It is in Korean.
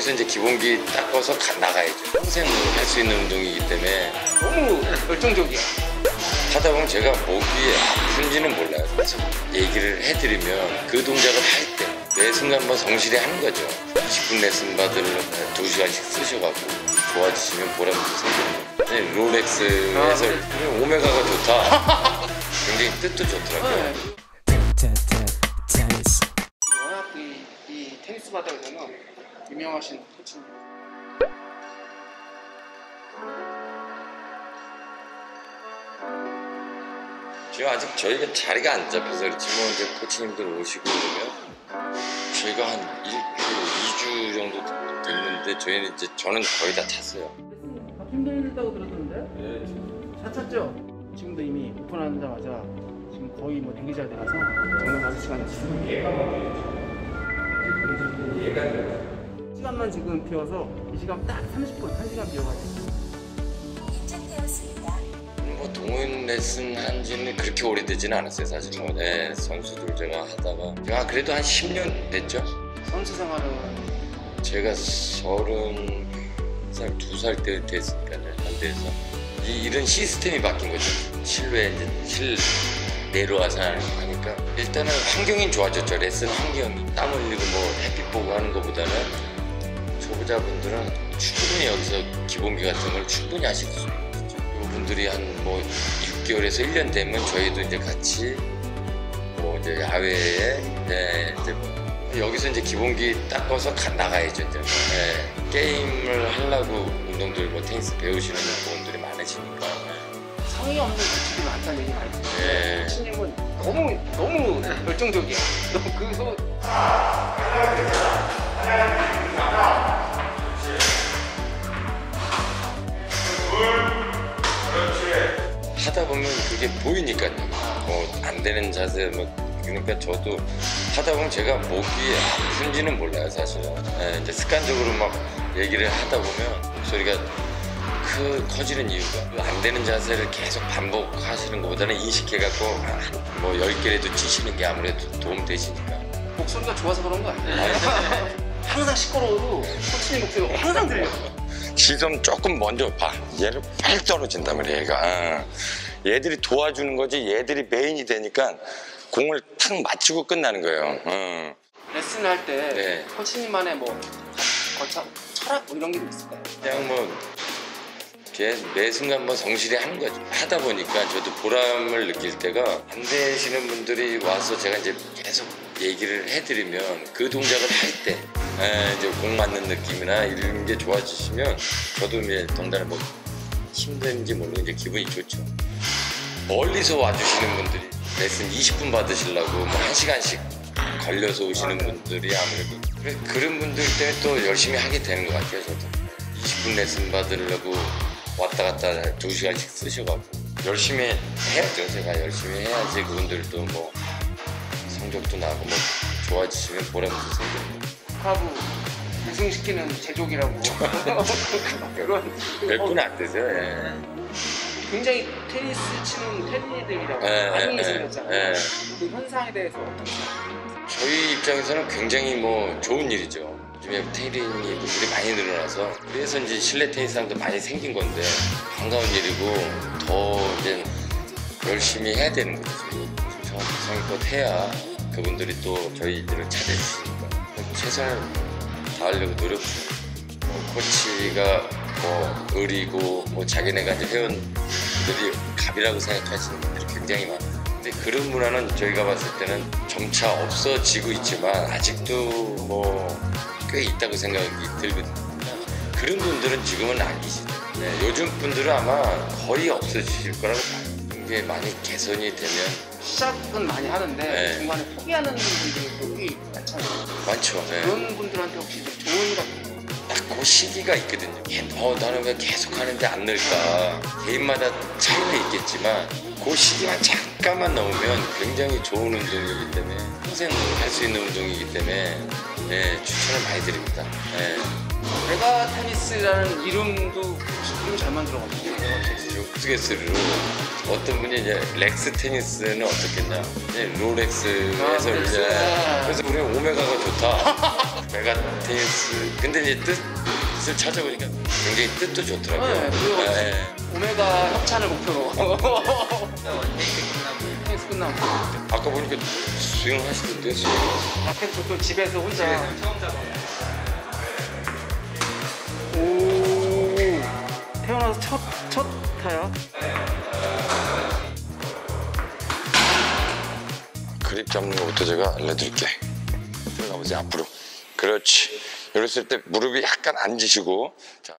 여기서 이제 기본기 닦아서 나가야죠. 평생 할 수 있는 운동이기 때문에 너무 열정적이야. 하다 보면 제가 목이 아픈지는 몰라요. 그래서 얘기를 해드리면 그 동작을 할 때 매 순간 뭐 성실히 하는 거죠. 20분 레슨 받을 2시간씩 쓰셔가지고 좋아지시면 보람도 생깁니다. 롤렉스에서 오메가가 좋다. 굉장히 뜻도 좋더라고요. 워낙 이 테니스 바닥에서는 유명하신 코치님. 지금 아직 저희가 자리가 안 잡혀서 그렇지 뭐 이제 코치님들 오시고 그러면 저희가 한 2주 정도 됐는데 저희는 이제 저는 거의 다 찼어요. 다 힘들다고 들었는데? 네. 다 찼죠? 지금도 이미 오픈하자마자 지금 거의 뭐 대기자들이라서 정말 아주 시간이 시간만 지금 비워서 이 시간 딱 30분, 1시간 비워가지고 뭐 동호인 레슨 한 지는 그렇게 오래되지는 않았어요 사실. 뭐 네, 선수들 제가 하다가 제가 그래도 한 10년 됐죠. 선수 생활은 제가 32살 때 됐으니까요. 한대에서 이런 시스템이 바뀐 거죠. 실외 이제 실내로 와서 하니까 일단은 환경이 좋아졌죠. 레슨 환경이 땀 흘리고 뭐 햇빛 보고 하는 것보다는 초보자분들은 충분히 여기서 기본기 같은 걸 충분히 하실 수 있죠. 분들이 한 뭐 6개월에서 1년 되면 저희도 이제 같이 뭐 이제 야외에 네, 이제 뭐 여기서 이제 기본기 닦아서 나가야죠. 이제 네, 게임을 하려고 운동들 뭐 테니스 배우시는 분들이 많으시니까 성의 없는 코치들이 많다는 얘기 많이 들어요. 네. 코치님은 너무 열정적이야. 너무 그래서 하다 보면 그게 보이니까요. 뭐 안 되는 자세 뭐 그러니까 저도 하다 보면 제가 목이 아픈지는 몰라요 사실은. 네, 이제 습관적으로 막 얘기를 하다 보면 목소리가 커지는 이유가 안 되는 자세를 계속 반복하시는 것보다는 인식해갖고 뭐 10개라도 치시는 게 아무래도 도움 되시니까. 목소리가 좋아서 그런 거 아니에요? 항상 시끄러워도 코치님 목소리가 항상 들려요. 시선 조금 먼저 봐. 얘를 빨리 떨어진단 말이야 얘가. 얘들이 도와주는 거지 얘들이 메인이 되니까 공을 탁 맞추고 끝나는 거예요. 레슨을 할 때 네. 코치님만의 뭐 철학 뭐 이런 게 있을까요? 그냥 뭐 매 순간 뭐 성실히 하는 거죠. 하다 보니까 저도 보람을 느낄 때가 안 되시는 분들이 와서 제가 이제 계속 얘기를 해드리면 그 동작을 할 때 이제 공 맞는 느낌이나 이런 게 좋아지시면 저도 이제 동단에 뭐 힘든지 모르고 이제 기분이 좋죠. 멀리서 와주시는 분들이 레슨 20분 받으시려고 뭐 1시간씩 걸려서 오시는 분들이 아무래도 그런 분들 때문에 또 열심히 하게 되는 것 같아요. 저도 20분 레슨 받으려고 왔다 갔다 2시간씩 쓰셔가지고 열심히 해야죠. 제가 열심히 해야지 그분들도 뭐 성적도 나고 뭐 좋아지시면 보람도 생깁니다. 국가부 우승시키는 제족이라고 그런 몇 분 안 되세요. 예. 굉장히 테니스 치는 테니들이라고 많이 생겼잖아요. 그 현상에 대해서 어떻게 생각하세요? 저희 입장에서는 굉장히 뭐 좋은 일이죠. 요즘에 테니스 분들이 많이 늘어나서 그래서 이제 실내 테니스장도 많이 생긴 건데 반가운 일이고 더 이제 열심히 해야 되는 거죠. 성의껏 해야 그분들이 또 저희들을 찾아주시니까 최선을 다하려고 노력 중입니다. 코치가 뭐 의리고 뭐 자기네가 이제 회원들이 갑이라고 생각하시는 분들이 굉장히 많아요. 근데 그런 문화는 저희가 봤을 때는 점차 없어지고 있지만 아직도 뭐 꽤 있다고 생각이 들거든요. 그런 분들은 지금은 아니시죠. 네, 요즘 분들은 아마 거의 없어지실 거라고 봐요. 이게 많이 개선이 되면 시작은 많이 하는데 네. 중간에 포기하는 분들도 꽤 많잖아요. 많죠. 네. 그런 분들한테 혹시 좀 조언 같은 거? 딱 그 시기가 있거든요. 나는 왜 계속 하는데 안 늘까? 개인마다 차이는 있겠지만 그 시기만 잠깐만 넘으면 굉장히 좋은 운동이기 때문에 평생 할 수 있는 운동이기 때문에 네, 추천을 많이 드립니다. 네. 메가 테니스라는 이름도 이름 잘 만들어가지고 우스갯소리로 어떤 분이 이제 렉스 테니스는 어떻겠냐? 롤렉스에서 이제 그래서 우리는 오메가가 좋다. 메가 테니스. 근데 이제 뜻을 찾아보니까 굉장히 뜻도 좋더라고요. 네, 그리고 네. 오메가 협찬을 목표로 테니스 끝나고 아까 보니까 스윙 하시던데요, 스윙. 라켓 보통 집에서 혼자 오 태어나서 첫 타야. 그립 잡는 것부터 제가 알려드릴게. 들어가보세요, 앞으로. 그렇지. 이랬을 때 무릎이 약간 앉으시고. 자.